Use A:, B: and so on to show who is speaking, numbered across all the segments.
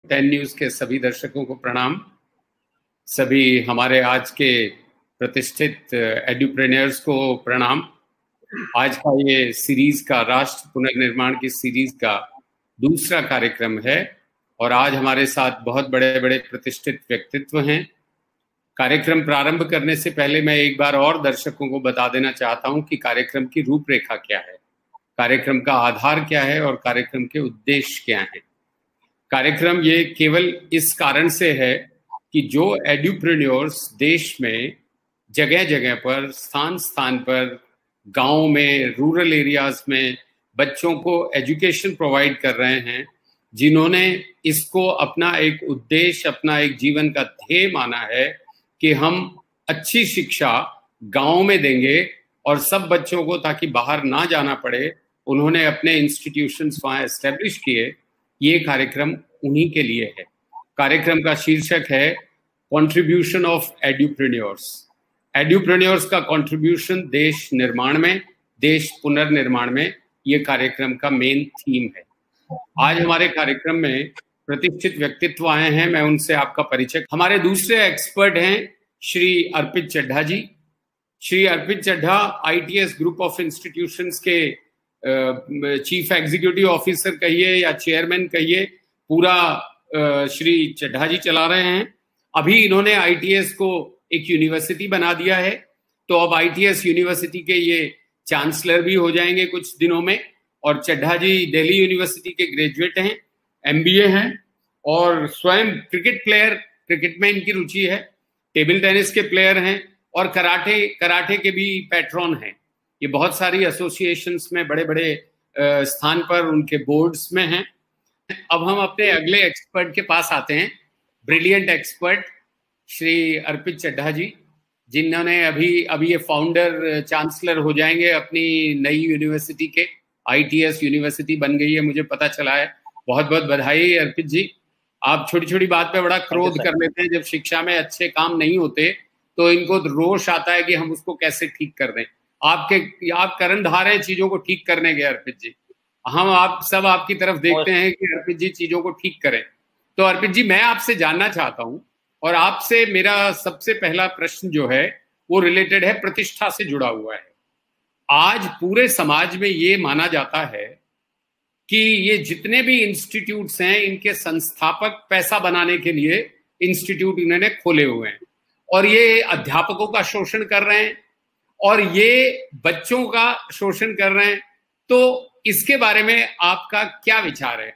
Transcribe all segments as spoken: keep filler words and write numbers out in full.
A: Ten news के सभी दर्शकों को प्रणाम। सभी हमारे आज के प्रतिष्ठित एड्यूप्रेन्योर्स को प्रणाम। आज का ये सीरीज का राष्ट्र पुनर्निर्माण की सीरीज का दूसरा कार्यक्रम है और आज हमारे साथ बहुत बड़े बड़े प्रतिष्ठित व्यक्तित्व हैं। कार्यक्रम प्रारंभ करने से पहले मैं एक बार और दर्शकों को बता देना चाहता हूं कि कार्यक्रम की रूपरेखा क्या है, कार्यक्रम का आधार क्या है और कार्यक्रम के उद्देश्य क्या हैं। कार्यक्रम ये केवल इस कारण से है कि जो एड्यूप्रेन्योर्स देश में जगह जगह पर, स्थान स्थान पर, गांव में, रूरल एरियाज में बच्चों को एजुकेशन प्रोवाइड कर रहे हैं, जिन्होंने इसको अपना एक उद्देश्य, अपना एक जीवन का ध्येय माना है कि हम अच्छी शिक्षा गांव में देंगे और सब बच्चों को, ताकि बाहर ना जाना पड़े, उन्होंने अपने इंस्टीट्यूशंस वहां एस्टेब्लिश किए। ये कार्यक्रम उन्हीं के लिए है। कार्यक्रम का शीर्षक है कंट्रीब्यूशन ऑफ एड्यूप्रेन्योर्स। एड्यूप्रेन्योर्स का कंट्रीब्यूशन देश निर्माण में, देश पुनर्निर्माण में, ये कार्यक्रम का मेन थीम है। आज हमारे कार्यक्रम में प्रतिष्ठित व्यक्तित्व आए हैं, मैं उनसे आपका परिचय। हमारे दूसरे एक्सपर्ट हैं Shri Arpit Chaddha ji. Shri Arpit Chaddha ITS group of institutions के चीफ एग्जीक्यूटिव ऑफिसर कहिए या चेयरमैन कहिए, पूरा श्री चड्ढा जी चला रहे हैं। अभी इन्होंने आईटीएस को एक यूनिवर्सिटी बना दिया है, तो अब आईटीएस यूनिवर्सिटी के ये चांसलर भी हो जाएंगे कुछ दिनों में। और चड्ढा जी दिल्ली यूनिवर्सिटी के ग्रेजुएट हैं, एमबीए हैं और स्वयं क्रिकेट प्लेयर, क्रिकेट में इनकी रुचि है, टेबल टेनिस के प्लेयर हैं और कराटे कराटे के भी पैट्रॉन हैं। ये बहुत सारी एसोसिएशंस में बड़े बड़े स्थान पर उनके बोर्ड्स में हैं। अब हम अपने अगले एक्सपर्ट के पास आते हैं, ब्रिलियंट एक्सपर्ट श्री अर्पित चड्ढा जी, जिन्होंने अभी अभी ये फाउंडर चांसलर हो जाएंगे अपनी नई यूनिवर्सिटी के। आईटीएस यूनिवर्सिटी बन गई है, मुझे पता चला है। बहुत बहुत बधाई अर्पित जी। आप छोटी छोटी बात पे बड़ा क्रोध कर लेते हैं। जब शिक्षा में अच्छे काम नहीं होते तो इनको रोष आता है कि हम उसको कैसे ठीक कर दें। आपके आप कर्णधार हैं चीजों को ठीक करने के अर्पित जी। हम आप सब आपकी तरफ देखते हैं कि अर्पित जी चीजों को ठीक करें। तो अर्पित जी, मैं आपसे जानना चाहता हूं, और आपसे मेरा सबसे पहला प्रश्न जो है वो रिलेटेड है, प्रतिष्ठा से जुड़ा हुआ है। आज पूरे समाज में ये माना जाता है कि ये जितने भी इंस्टीट्यूट्स हैं, इनके संस्थापक पैसा बनाने के लिए इंस्टीट्यूट इन्होंने खोले हुए हैं और ये अध्यापकों का शोषण कर रहे हैं और ये बच्चों का शोषण कर रहे हैं। तो इसके बारे में आपका क्या विचार है?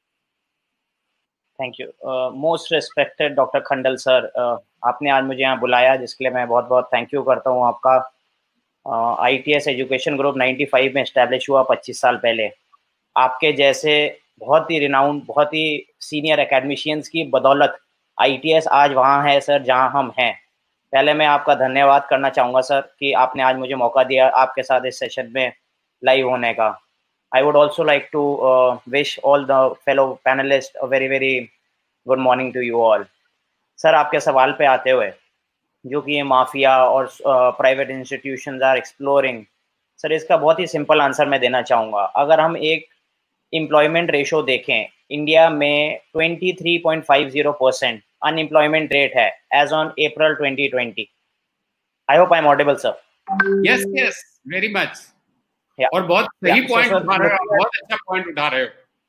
B: Thank you. Most respected doctor Khandal sir, आपने आज मुझे यहाँ बुलाया, जिसके लिए मैं बहुत बहुत थैंक यू करता हूँ आपका। आईटीएस एजुकेशन ग्रुप पचानवे में एस्टैब्लिश हुआ पच्चीस साल पहले। आपके जैसे बहुत ही रिनाउंड, बहुत ही सीनियर एकेडमिशियंस की बदौलत आईटीएस आज वहाँ है सर जहाँ हम हैं। पहले मैं आपका धन्यवाद करना चाहूँगा सर कि आपने आज मुझे मौका दिया आपके साथ इस सेशन में लाइव होने का। I would also like to uh, wish all the fellow panelists a very very good morning to you all. Sir, आपके सवाल पे आते हुए, जो कि ये माफिया और private institutions are exploring, sir इसका बहुत ही सिंपल आंसर मैं देना चाहूँगा। अगर हम एक एम्प्लॉयमेंट रेशो देखें, इंडिया में तेईस पॉइंट पाँच परसेंट अनएम्प्लॉयमेंट रेट है as on April twenty twenty. I hope I am audible sir.
A: Yes yes, very much. और बहुत सही पॉइंट उठा रहे हो, बहुत अच्छा पॉइंट उठा रहे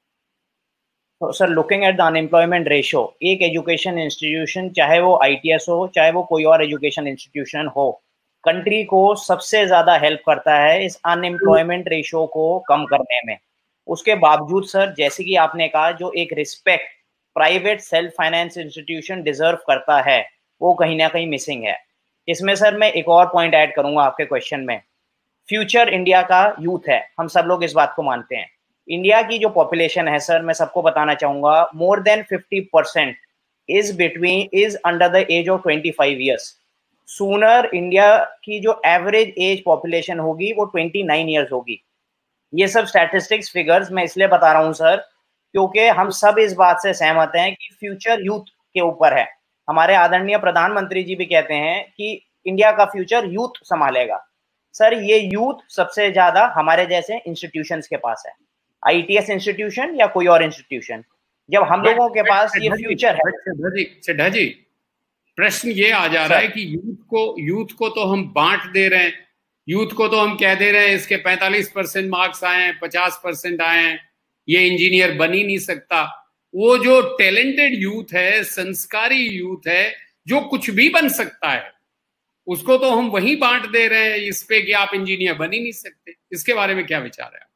A: हो।
B: Sir, looking at the unemployment ratio, एक एजुकेशन इंस्टीट्यूशन, चाहे वो आईटीएस हो, चाहे वो कोई और एजुकेशन इंस्टीट्यूशन हो, कंट्री को सबसे ज्यादा हेल्प करता है इस अनएम्प्लॉयमेंट रेशो को कम करने में। उसके बावजूद सर, जैसे कि आपने कहा, जो एक respect private self finance institution deserve करता है, वो कहीं ना कहीं मिसिंग है। इसमें सर मैं एक और पॉइंट ऐड करूंगा आपके क्वेश्चन में। फ्यूचर इंडिया का यूथ है, हम सब लोग इस बात को मानते हैं। इंडिया की जो पॉपुलेशन है सर, मैं सबको बताना चाहूंगा, more than fifty percent is between is under the age of twenty five years. Sooner India की जो एवरेज एज पॉपुलेशन होगी वो ट्वेंटी नाइन ईयर्स होगी। ये सब स्टैटिस्टिक्स फिगर्स मैं इसलिए बता रहा हूँ सर, क्योंकि हम सब इस बात से सहमत हैं कि फ्यूचर यूथ के ऊपर है। हमारे आदरणीय प्रधानमंत्री जी भी कहते हैं कि इंडिया का फ्यूचर यूथ संभालेगा। सर, ये यूथ सबसे ज्यादा हमारे जैसे इंस्टीट्यूशंस के पास है, आईटीएस इंस्टीट्यूशन या कोई और इंस्टीट्यूशन। जब हम लोगों के पास ये फ्यूचर है।
A: चड्ढा जी, प्रश्न ये आ जा रहा है कि यूथ को यूथ को तो हम बांट दे रहे हैं, यूथ को तो हम कह दे रहे हैं इसके पैंतालीस परसेंट मार्क्स आए हैं, पचास परसेंट आए हैं, ये इंजीनियर बन ही नहीं सकता। वो जो टैलेंटेड यूथ है, संस्कारी यूथ है, जो कुछ भी बन सकता है, उसको तो हम वहीं बांट दे रहे हैं इस पे कि आप इंजीनियर बन ही नहीं सकते। इसके बारे में क्या विचार है?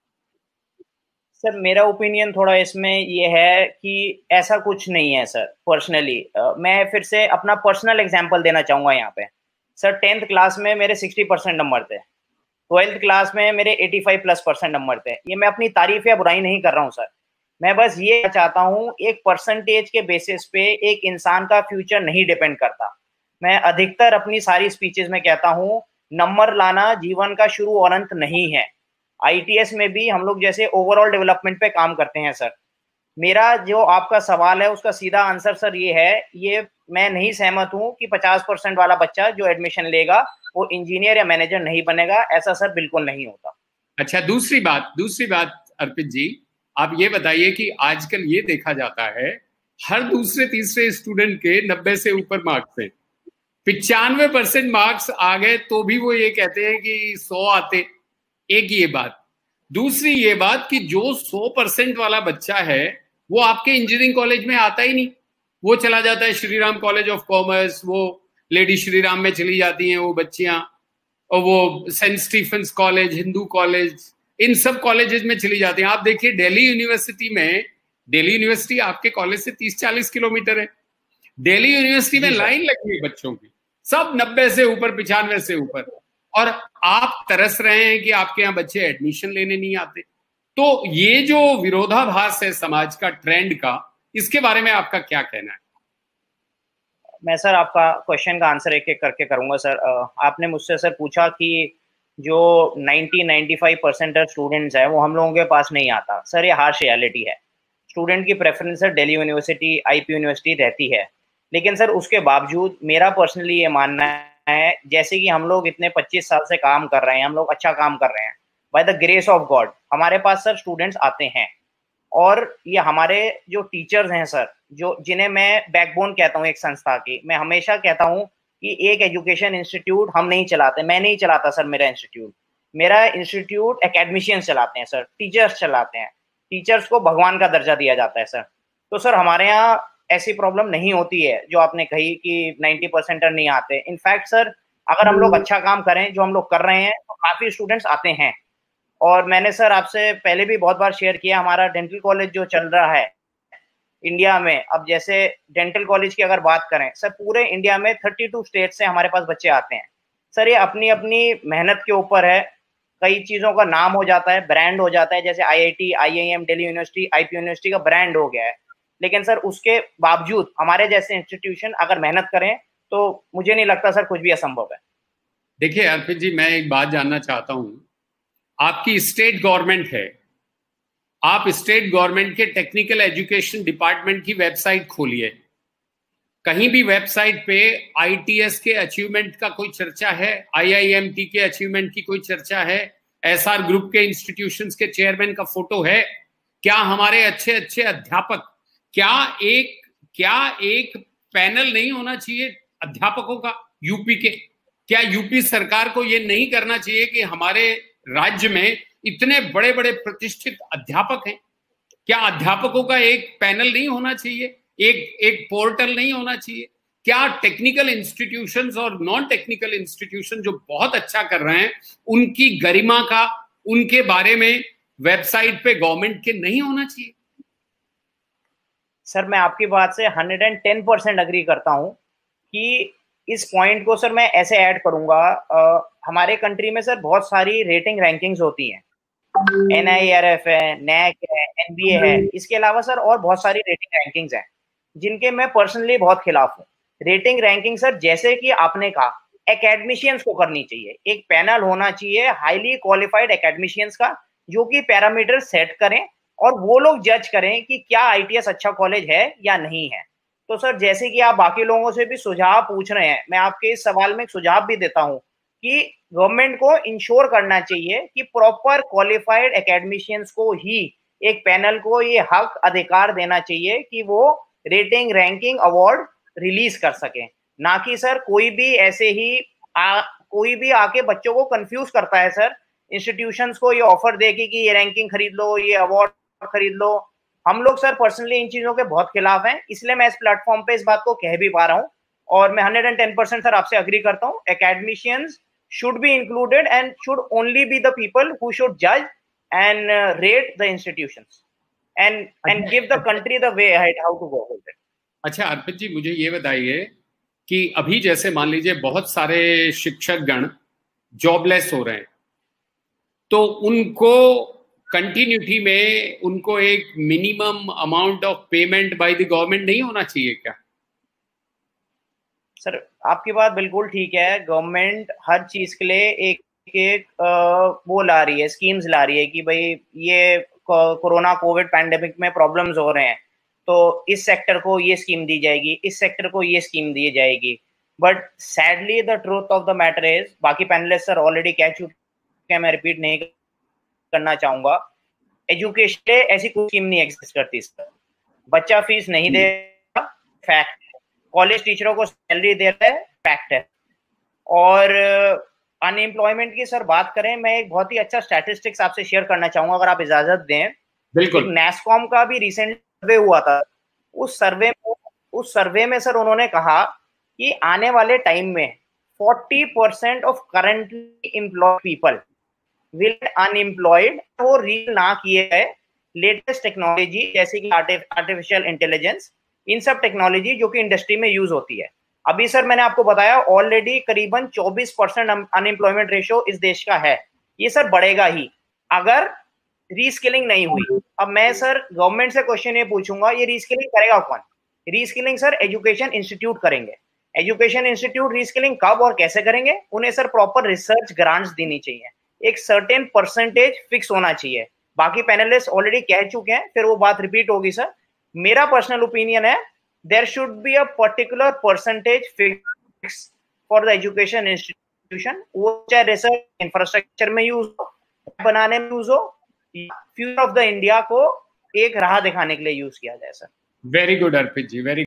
B: सर मेरा ओपिनियन थोड़ा इसमें ये है कि ऐसा कुछ नहीं है सर। पर्सनली मैं फिर से अपना पर्सनल एग्जांपल देना चाहूंगा यहाँ पे। सर टेंथ क्लास में मेरे साठ परसेंट नंबर थे, ट्वेल्थ क्लास में मेरे पचासी प्लस परसेंट नंबर थे। ये मैं अपनी तारीफ या बुराई नहीं कर रहा हूँ सर, मैं बस ये चाहता हूँ एक परसेंटेज के बेसिस पे एक इंसान का फ्यूचर नहीं डिपेंड करता। मैं अधिकतर अपनी सारी स्पीचेस में कहता हूँ नंबर लाना जीवन का शुरू और अंत नहीं है। आईटीएस में भी हम लोग जैसे ओवरऑल डेवलपमेंट पे काम करते हैं सर। मेरा जो आपका सवाल है उसका सीधा आंसर सर ये है, ये मैं नहीं सहमत हूँ कि पचास परसेंट वाला बच्चा जो एडमिशन लेगा वो इंजीनियर या मैनेजर नहीं बनेगा। ऐसा सर बिल्कुल नहीं होता।
A: अच्छा, दूसरी बात दूसरी बात अर्पित जी, आप ये बताइए कि आजकल ये देखा जाता है हर दूसरे तीसरे स्टूडेंट के नब्बे से ऊपर मार्क्स हैं, पिचानवे परसेंट मार्क्स आ गए तो भी वो ये कहते हैं कि सौ आते। एक ये बात। दूसरी ये बात कि जो सौ परसेंट वाला बच्चा है वो आपके इंजीनियरिंग कॉलेज में आता ही नहीं, वो चला जाता है श्रीराम कॉलेज ऑफ कॉमर्स, वो लेडी श्रीराम में चली जाती हैं वो बच्चियां, और वो saint Stephen's college, Hindu college, इन सब कॉलेजेस में चली जाती हैं। आप देखिए दिल्ली यूनिवर्सिटी में, दिल्ली यूनिवर्सिटी आपके कॉलेज से तीस चालीस किलोमीटर है, दिल्ली यूनिवर्सिटी में लाइन लगी है बच्चों की, सब नब्बे से ऊपर, पिचानवे से ऊपर, और आप तरस रहे हैं कि आपके यहाँ बच्चे एडमिशन लेने नहीं आते। तो ये जो विरोधाभास है समाज का, ट्रेंड का, इसके बारे में आपका क्या कहना है?
B: मैं सर आपका क्वेश्चन का आंसर एक एक करके करूंगा सर। आपने मुझसे सर पूछा कि जो नब्बे पचानवे परसेंट स्टूडेंट्स हैं वो हम लोगों के पास नहीं आता। सर ये हार्श रियलिटी है। स्टूडेंट की preference sir Delhi university, IP university रहती है, लेकिन सर उसके बावजूद मेरा पर्सनली ये मानना है, जैसे कि हम लोग इतने पच्चीस साल से काम कर रहे हैं, हम लोग अच्छा काम कर रहे हैं, by the grace of God हमारे पास सर स्टूडेंट्स आते हैं। और ये हमारे जो टीचर्स हैं सर, जो जिन्हें मैं बैकबोन कहता हूँ एक संस्था की, मैं हमेशा कहता हूँ कि एक एजुकेशन इंस्टीट्यूट हम नहीं चलाते, मैं नहीं चलाता सर मेरा इंस्टीट्यूट, मेरा इंस्टीट्यूट एकेडमिशियंस चलाते हैं सर, टीचर्स चलाते हैं। टीचर्स को भगवान का दर्जा दिया जाता है सर। तो सर हमारे यहाँ ऐसी प्रॉब्लम नहीं होती है जो आपने कही कि नब्बे परसेंटर नहीं आते। इनफैक्ट सर अगर हम लोग अच्छा काम करें जो हम लोग कर रहे हैं तो काफी स्टूडेंट्स आते हैं। और मैंने सर आपसे पहले भी बहुत बार शेयर किया, हमारा डेंटल कॉलेज जो चल रहा है इंडिया में, अब जैसे डेंटल कॉलेज की अगर बात करें सर, पूरे इंडिया में बत्तीस स्टेट से हमारे पास बच्चे आते हैं। सर ये अपनी अपनी मेहनत के ऊपर है, कई चीजों का नाम हो जाता है, ब्रांड हो जाता है, जैसे IIT, IIM, Delhi university, IP university का ब्रांड हो गया है। लेकिन सर उसके बावजूद हमारे जैसे इंस्टीट्यूशन अगर मेहनत करें तो मुझे नहीं लगता सर कुछ भी असंभव है।
A: देखिए अर्पित जी, मैं एक बात जानना चाहता हूं, आपकी स्टेट गवर्नमेंट है, आप स्टेट गवर्नमेंट के टेक्निकल एजुकेशन डिपार्टमेंट की वेबसाइट खोलिए, कहीं भी वेबसाइट पे आईटीएस के अचीवमेंट का कोई चर्चा है, आईआईएमटी के अचीवमेंट की कोई चर्चा है, एसआर ग्रुप के इंस्टीट्यूशंस के चेयरमैन का फोटो है? क्या हमारे अच्छे अच्छे अध्यापक, क्या एक क्या एक पैनल नहीं होना चाहिए अध्यापकों का यूपी के? क्या यूपी सरकार को ये नहीं करना चाहिए कि हमारे राज्य में इतने बड़े बड़े प्रतिष्ठित अध्यापक हैं, क्या अध्यापकों का एक पैनल नहीं होना चाहिए, एक एक पोर्टल नहीं होना चाहिए? क्या टेक्निकल इंस्टीट्यूशंस और नॉन टेक्निकल इंस्टीट्यूशन जो बहुत अच्छा कर रहे हैं उनकी गरिमा का, उनके बारे में वेबसाइट पे गवर्नमेंट के नहीं होना चाहिए?
B: सर मैं आपकी बात से एक सौ दस परसेंट अग्री करता हूं कि इस पॉइंट को सर मैं ऐसे ऐड करूंगा, आ, हमारे कंट्री में सर बहुत सारी रेटिंग रैंकिंग्स होती हैं, एनआईआरएफ है, नैक है, एनबीए है, इसके अलावा सर और बहुत सारी रेटिंग रैंकिंग्स हैं जिनके मैं पर्सनली बहुत खिलाफ हूँ। रेटिंग रैंकिंग सर जैसे कि आपने कहा एकेडमिशियंस को करनी चाहिए, एक पैनल होना चाहिए हाईली क्वालिफाइड एकेडमिशियंस का जो कि पैरामीटर सेट करें और वो लोग जज करें कि क्या आईटीएस अच्छा कॉलेज है या नहीं है। तो सर जैसे कि आप बाकी लोगों से भी सुझाव पूछ रहे हैं, मैं आपके इस सवाल में एक सुझाव भी देता हूं कि गवर्नमेंट को इंश्योर करना चाहिए कि प्रॉपर क्वालिफाइड एकेडमिशियंस को ही एक पैनल को ये हक अधिकार देना चाहिए कि वो रेटिंग रैंकिंग अवार्ड रिलीज कर सके, ना कि सर कोई भी ऐसे ही आ, कोई भी आके बच्चों को कंफ्यूज करता है सर, इंस्टीट्यूशंस को ये ऑफर देके कि ये रैंकिंग खरीद लो, ये अवार्ड खरीद लो। हम लोग सर पर्सनली इन चीजों के बहुत खिलाफ हैं, इसलिए मैं इस प्लेटफॉर्म पे इस बात को कह भी पा रहा हूँ और मैं hundred and ten percent sir आपसे अग्री करता हूँ। Academicians should be included and should only be the people who should judge and uh, rate the institutions and and give the country the way ahead how to go with it.
A: अच्छा अर्पित जी, मुझे ये बताइए कि अभी जैसे मान लीजिए बहुत सारे शिक्षक गण जॉबलेस हो रहे हैं, तो उनको कंटिन्यूटी में उनको एक minimum amount of payment by the government नहीं होना चाहिए क्या?
B: सर आपकी बात बिल्कुल ठीक है, गवर्नमेंट हर चीज के लिए एक एक वो ला रही है, स्कीम्स ला रही है कि भाई ये कोरोना कोविड पैंडेमिक में प्रॉब्लम्स हो रहे हैं तो इस सेक्टर को ये स्कीम दी जाएगी, इस सेक्टर को ये स्कीम दी जाएगी। But sadly the truth of the matter is, बाकी पैनलिस्ट सर ऑलरेडी कह चुके हैं, मैं रिपीट नहीं करना चाहूंगा, एजुकेशन ऐसी कोई स्कीम नहीं एग्जिस्ट करती सर। बच्चा फीस नहीं देगा, फैक्ट। कॉलेज टीचरों को सैलरी दे रहा है, फैक्ट है। और अनएम्प्लॉयमेंट की सर बात करें, मैं एक बहुत ही अच्छा स्टैटिस्टिक्स आपसे शेयर करना चाहूंगा अगर आप इजाजत दें।
A: बिल्कुल।
B: नेस्कॉम का भी रिसेंट सर्वे हुआ था, उस सर्वे में उस सर्वे में सर उन्होंने कहा कि आने वाले टाइम में forty percent of currently employed people will unemployed वो रील ना किए गए लेटेस्ट टेक्नोलॉजी जैसे कि आर्टिफिशियल इंटेलिजेंस, इन सब टेक्नोलॉजी जो कि इंडस्ट्री में यूज होती है। अभी सर मैंने आपको बताया ऑलरेडी करीबन चौबीस परसेंट अनएम्प्लॉयमेंट रेशियो इस देश का है, ये सर बढ़ेगा ही अगर रीस्किलिंग नहीं हुई। अब मैं सर गवर्नमेंट से क्वेश्चन ये पूछूंगा, ये रीस्किलिंग करेगा कौन? रीस्किलिंग सर एजुकेशन इंस्टीट्यूट करेंगे। एजुकेशन इंस्टीट्यूट रीस्किलिंग कब और कैसे करेंगे? उन्हें सर प्रॉपर रिसर्च ग्रांट्स देनी चाहिए, एक सर्टेन परसेंटेज फिक्स होना चाहिए। बाकी पैनलिस्ट ऑलरेडी कह चुके हैं, फिर वो बात रिपीट होगी सर। मेरा पर्सनल ओपिनियन है there should be a particular percentage fix for the education institution, वो चाहे रिसर्च इंफ्रास्ट्रक्चर में यूज हो, बनाने में यूज हो, फ्यूचर ऑफ द इंडिया को एक राह दिखाने के लिए यूज किया जाए sir.
A: Very good Arpit ji, very